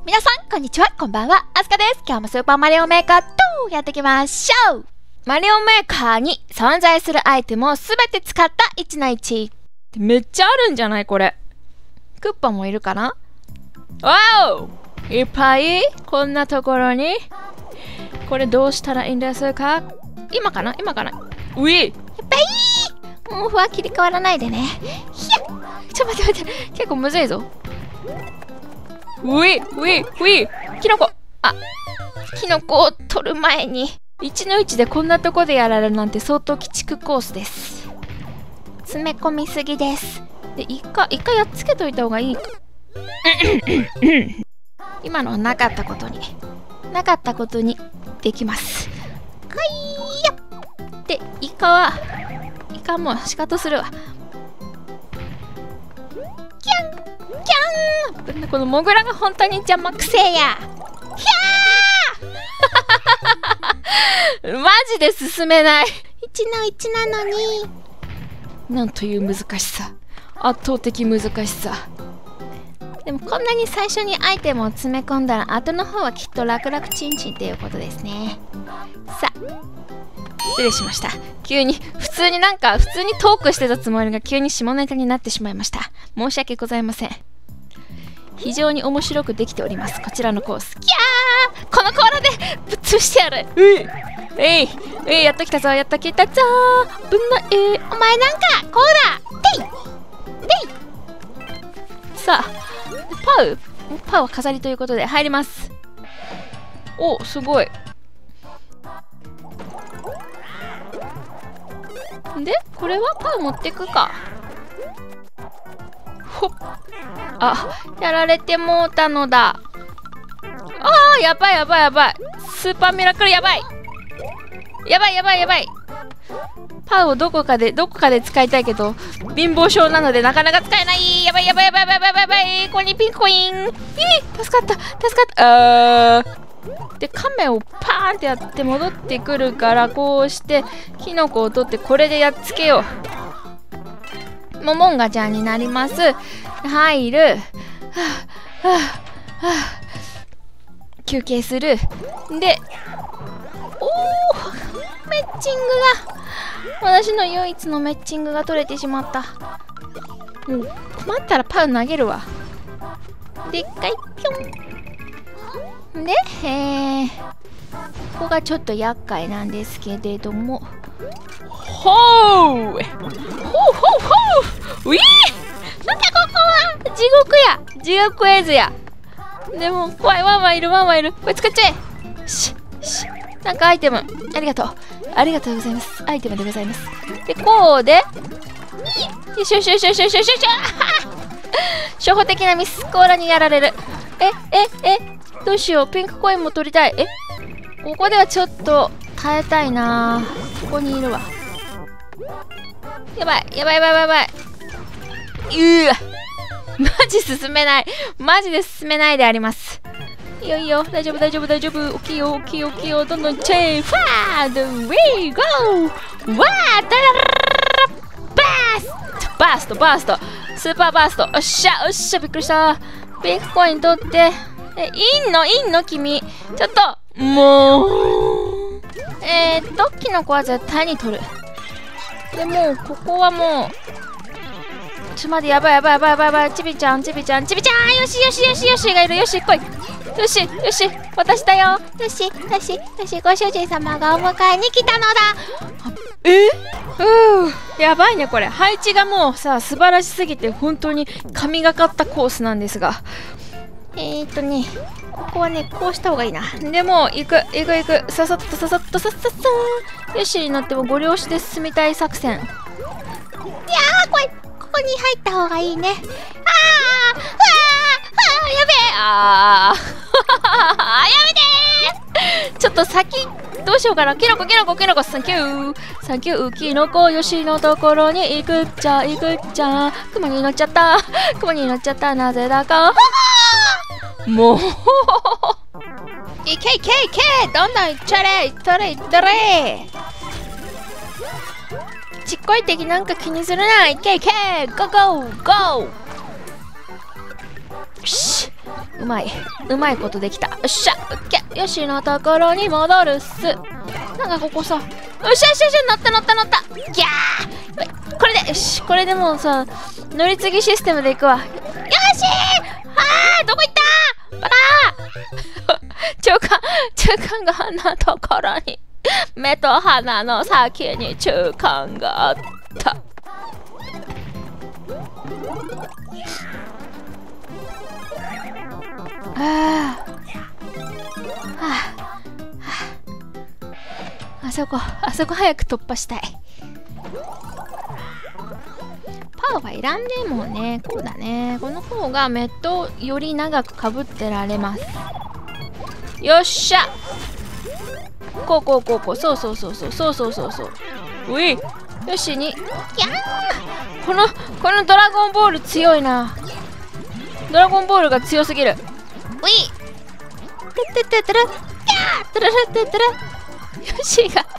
皆さん、こんにちは、こんばんは、あすかです。今日もスーパーマリオメーカー2やっていきましょう。マリオメーカーに存在するアイテムをすべて使った1の1。めっちゃあるんじゃないこれ。クッパもいるかな。わお、いっぱいこんなところに。これどうしたらいいんですか。今かな。うい、やっぱいもうふわ切り替わらないでね。ひゃっ、ちょっと待って、結構むずいぞ。うい、キノコ。あ、キノコを取る前に1の1でこんなとこでやられるなんて相当鬼畜コースです。詰め込みすぎです。で、一回やっつけといた方がいい。今のはなかったことにできます。はいや。で、イカもう仕方するわ。キャンこのモグラが本当に邪魔くせえや。ひゃーマジで進めない。1の1なのに。なんという難しさ。圧倒的難しさ。でもこんなに最初にアイテムを詰め込んだら後の方はきっと楽々チンチンっていうことですね。さあ、失礼しました。急に普通にトークしてたつもりが急に下ネタになってしまいました。申し訳ございません。非常に面白くできております、こちらのコース。キャー、このコーラでぶっ潰してやる。やっときたぞ、ぶんな、お前なんかこうだ。さあ、パウは飾りということで入ります。お、すごい。で、これはパウ持ってくか。ほっ、あ、やられてもうたのだ。あー、やばい。スーパーミラクルやばい。パウをどこかで使いたいけど貧乏症なのでなかなか使えない。やばい。ここにピンコイン。助かった。で、カメをパーンってやって戻ってくるから、こうしてキノコを取ってこれでやっつけよう。モモンガちゃんになります。入る。休憩する。で、メッチングが、私の唯一のメッチングが取れてしまった。もう困ったらパウ投げるわ。でっかいピョンで、ここがちょっと厄介なんですけれども、ほうウィー、なんだここは地獄絵図や。でも怖い、ワンワンいる。これ使っちゃえ。しなんかアイテムありがとうございます。アイテムでございます。で、こうでよし初歩的なミス。コーラにやられる。どうしよう。ピンクコインも取りたい。ここではちょっと耐えたいな。ここにいるわ。やばい。マジで進めないであります。いいよ、大丈夫。大きいよ、どんどんチェイファードウェイゴーわー、ダラララバーストスーパーバースト。おっしゃ、びっくりした。ピンクコイン取って。いんの君。ちょっともうキノコは絶対に取る。でもここはもうちょっと待って、やばい。ちびちゃんよしがいる。よし来い。よし私だよ。よしご主人様がお迎えに来たのだ。やばいねこれ。配置がもうさ、素晴らしすぎて本当に神がかったコースなんですが、ここはね、こうした方がいいな。でも行く。さっさとよしになってもご了承で進みたい作戦。いやー、ここに入った方がいいね。やべえ。やめて。ちょっと先どうしようかな。キノコサンキューキノコ。よしのところに行くっちゃ。雲に乗っちゃった。なぜだか。もういけどんどんいっちゃれ。ちっこい敵なんか気にするな。いけゴー。 うまいことできた。よっしゃ、オッケー。ヨシのところに戻るっす。なんかここさ、よしよしよし、乗った。ギャー。これで、よし、これでもうさ、乗り継ぎシステムで行くわ。よしどこ行ったバラ中間があんなところに、目と鼻の先に中間があった。あそこ早く突破したい。パワーはいらんねえもんね。こうだね。この方がメットをより長くかぶってられます。よっしゃ、こうそうういよしに、このドラゴンボール強いな。ドラゴンボールが強すぎる。ういヨシが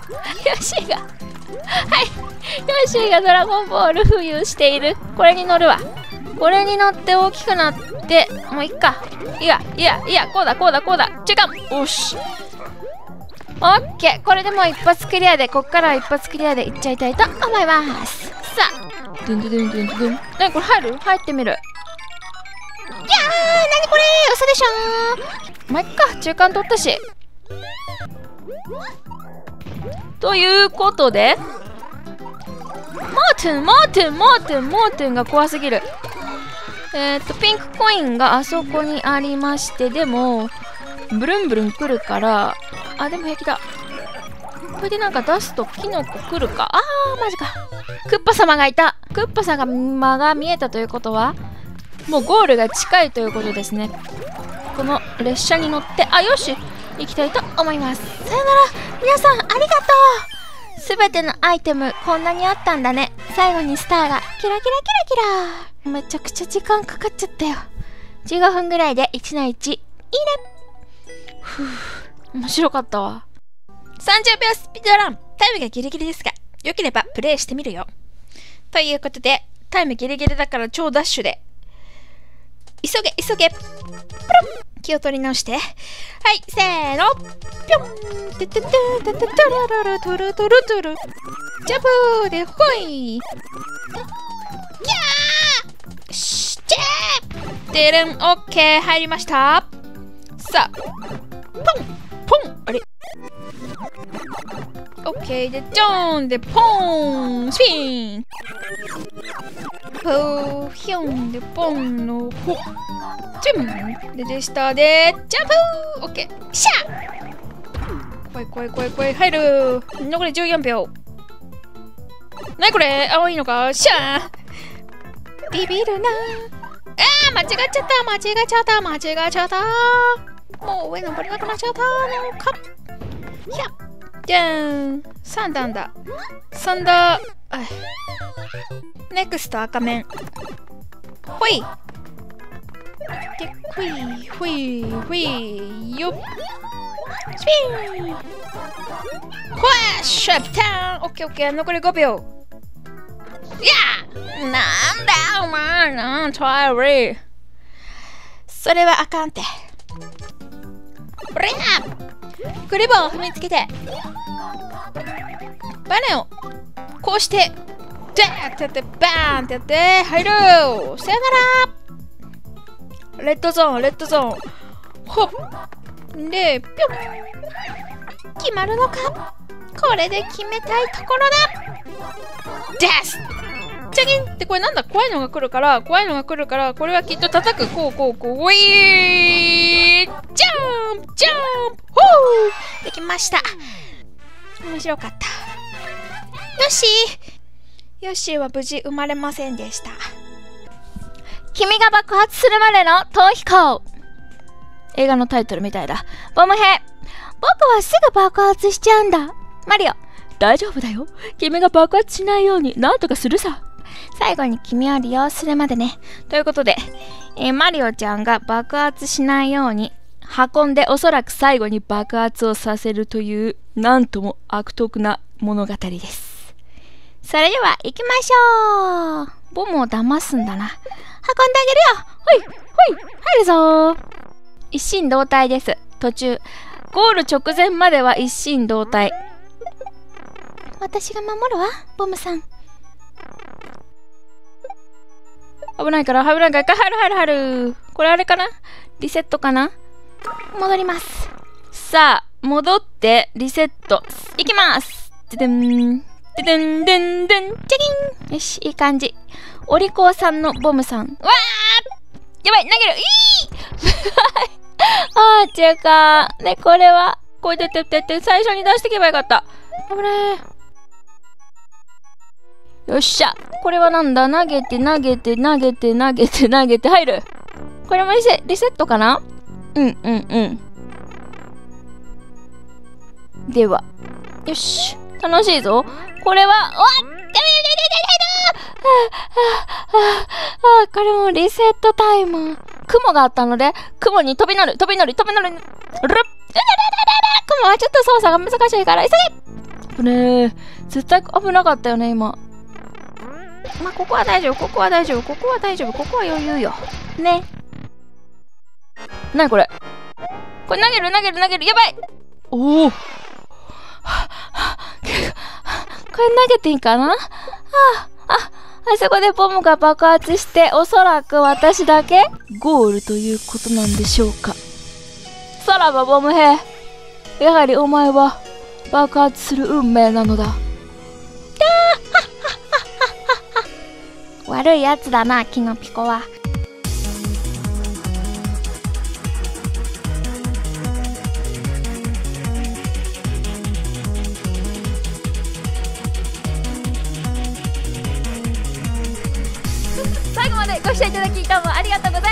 ドラゴンボール浮遊している。これに乗るわ。これに乗って大きくなって、もういっか。いや、こうだ。違う。おし。オッケー。これでもう一発クリアで、こっからは一発クリアでいっちゃいたいと思います。さあ。ドゥン。なにこれ入ってみる。いやー、なにこれ嘘でしょー。まあ、いっか。中間取ったし。ということで、モートゥンが怖すぎる。ピンクコインがあそこにありまして、でもブルン来るから、でも平気だ。これでなんか出すとキノコ来るか。マジか。クッパ様がいた。クッパ様が見えたということは、もうゴールが近いということですね。この列車に乗って、よし行きたいと思います。さよなら皆さん、ありがとう。すべてのアイテムこんなにあったんだね。最後にスターがキラめちゃくちゃ時間かかっちゃったよ。15分ぐらいで1の1。いいね。面白かったわ。30秒スピードラン。タイムがギリギリですが、よければプレイしてみるよ。ということで、タイムギリギリだから超ダッシュで、急げプルン。気を取り直して、はい、せーの、ぴょん、ててててててトルジャブーでほい、ギャーしちぇーてるん、オッケー、入りました。さあ、ポンあれオッケーで、ジョーンで、ポーンスピンポーヒョンで、ポンのほジュンでしたで、ジャンプオッケーシャー怖い入る。残り14秒。なにこれ青いのかシャービビるな。間違っちゃったもう上登れなくなっちゃったのか。ひゃじゃーん3段だ。3段ネクスト赤面ほいでほいよっスピンほわシャープターンオッケー残り5秒。いやなんだお前なんトライリーそれはあかんて。これクリボーを踏みつけてバネをこうしてダーってやってバーンってやって入る。さよなら。レッドゾーンほっでピョン決まるのか。これで決めたいところだですチャギンって。これなんだ怖いのが来るからこれはきっと叩く。こうウィージャンプほーできました。面白かった。ヨッシーは無事生まれませんでした。君が爆発するまでの逃避行。映画のタイトルみたいだ。ボムヘ僕はすぐ爆発しちゃうんだ。マリオ大丈夫だよ。君が爆発しないようになんとかするさ。最後に君を利用するまでね。ということで、マリオちゃんが爆発しないように運んでおそらく最後に爆発をさせるというなんとも悪徳な物語です。それでは行きましょう。ボムを騙すんだな。運んであげるよ。ほい入るぞー。 一心同体です。途中。ゴール直前までは一心同体。私が守るわ、ボムさん。危ないから、入る。これあれかな？リセットかな？戻ります。さあ、戻って、リセット。いきます。チャキン。よし、いい感じ。お利口さんのボムさん。わー！やばい、投げる！あー、違うか。ね、これは、こうやって最初に出していけばよかった。危ねえ。よっしゃ。これはなんだ？投げて、入る。これもリセットかな？うん。では。よし。楽しいぞ。これは、これもリセットタイム。雲があったので、雲に飛び乗る。雲はちょっと操作が難しいから、急げ！ねえ、絶対危なかったよね、今。まあ、ここは大丈夫。ここは余裕よ。ね。なにこれ？これ投げる。やばい！おお！これ投げていいかな？あそこでボムが爆発して、おそらく私だけゴールということなんでしょうか。さらばボム兵、やはりお前は爆発する運命なのだ。悪いやつだな、キノピコは。最後までご視聴いただきどうもありがとうございました。